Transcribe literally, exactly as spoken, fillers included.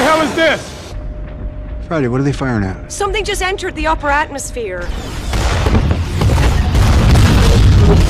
hell is this? Friday, what are they firing at? Something just entered the upper atmosphere.